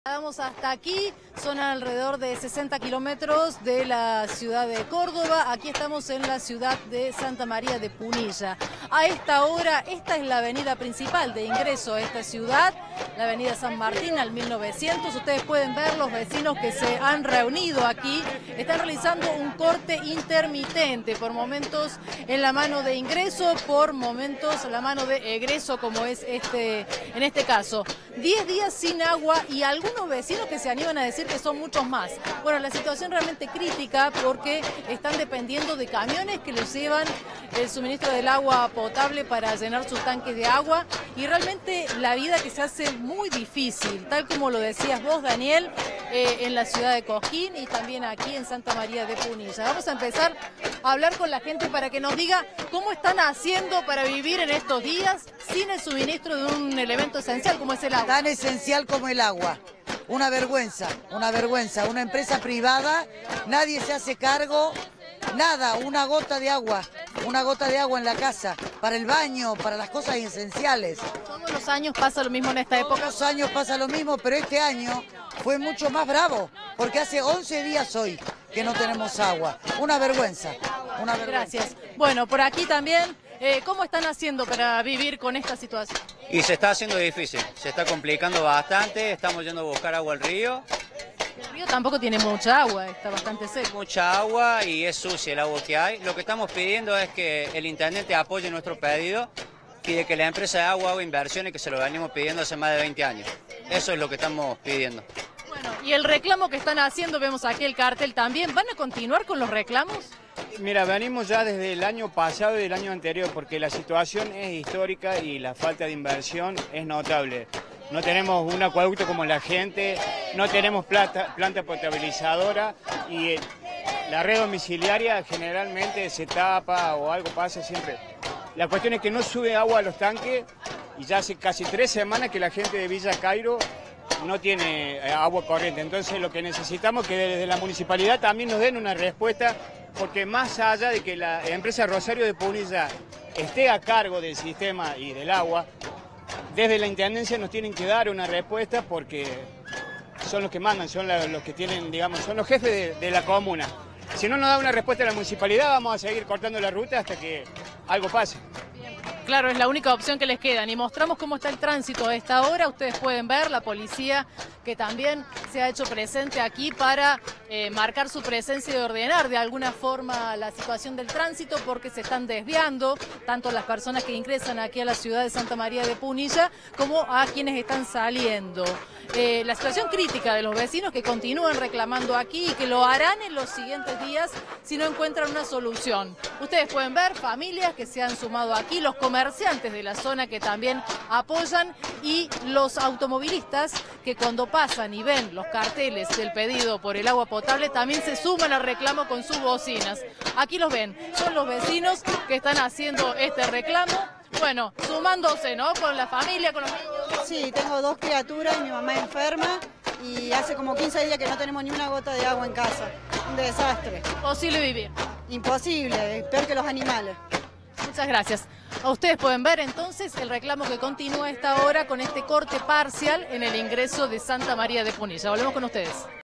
Vamos hasta aquí, son alrededor de 60 kilómetros de la ciudad de Córdoba. Aquí estamos en la ciudad de Santa María de Punilla. A esta hora, esta es la avenida principal de ingreso a esta ciudad, la avenida San Martín al 1900. Ustedes pueden ver los vecinos que se han reunido aquí. Están realizando un corte intermitente, por momentos en la mano de ingreso, por momentos la mano de egreso, como es en este caso. 10 días sin agua y algunos vecinos que se animan a decir que son muchos más. Bueno, la situación realmente crítica porque están dependiendo de camiones que les llevan el suministro del agua potable para llenar sus tanques de agua, y realmente la vida que se hace muy difícil, tal como lo decías vos, Daniel, en la ciudad de Cosquín y también aquí en Santa María de Punilla. Vamos a empezar a hablar con la gente para que nos diga cómo están haciendo para vivir en estos días sin el suministro de un elemento esencial como es el agua. Tan esencial como el agua. Una vergüenza, una vergüenza. Una empresa privada, nadie se hace cargo, nada, una gota de agua en la casa, para el baño, para las cosas esenciales. Todos los años pasa lo mismo en esta época. Todos los años pasa lo mismo, pero este año fue mucho más bravo, porque hace 11 días hoy que no tenemos agua. Una vergüenza, una vergüenza. Gracias. Bueno, por aquí también, ¿cómo están haciendo para vivir con esta situación? Y se está haciendo difícil, se está complicando bastante, estamos yendo a buscar agua al río. El río tampoco tiene mucha agua, está bastante seco. Mucha agua y es sucia el agua que hay. Lo que estamos pidiendo es que el intendente apoye nuestro pedido y de que la empresa de agua haga inversiones, que se lo venimos pidiendo hace más de 20 años. Eso es lo que estamos pidiendo. Bueno, y el reclamo que están haciendo, vemos aquí el cartel también, ¿van a continuar con los reclamos? Mira, venimos ya desde el año pasado y del año anterior, porque la situación es histórica y la falta de inversión es notable. No tenemos un acueducto como la gente, no tenemos planta potabilizadora y la red domiciliaria generalmente se tapa o algo pasa siempre. La cuestión es que no sube agua a los tanques y ya hace casi 3 semanas que la gente de Villa Cairo no tiene agua corriente. Entonces lo que necesitamos es que desde la municipalidad también nos den una respuesta, porque más allá de que la empresa Rosario de Punilla esté a cargo del sistema y del agua, desde la intendencia nos tienen que dar una respuesta, porque son los que mandan, son los que tienen, digamos, son los jefes de la comuna. Si no nos da una respuesta a la municipalidad, vamos a seguir cortando la ruta hasta que algo pase. Claro, es la única opción que les queda. Y mostramos cómo está el tránsito a esta hora. Ustedes pueden ver la policía que también se ha hecho presente aquí para marcar su presencia y ordenar de alguna forma la situación del tránsito, porque se están desviando tanto las personas que ingresan aquí a la ciudad de Santa María de Punilla como a quienes están saliendo. La situación crítica de los vecinos que continúan reclamando aquí y que lo harán en los siguientes días si no encuentran una solución. Ustedes pueden ver familias que se han sumado aquí, los comerciantes de la zona que también apoyan y los automovilistas que cuando pasan y ven los carteles del pedido por el agua potable también se suman al reclamo con sus bocinas. Aquí los ven, son los vecinos que están haciendo este reclamo. Bueno, sumándose, ¿no? Con la familia, con los niños. Sí, tengo 2 criaturas y mi mamá es enferma y hace como 15 días que no tenemos ni una gota de agua en casa. Un desastre. Imposible vivir. Imposible, peor que los animales. Muchas gracias. A ustedes pueden ver entonces el reclamo que continúa a esta hora con este corte parcial en el ingreso de Santa María de Punilla. Volvemos con ustedes.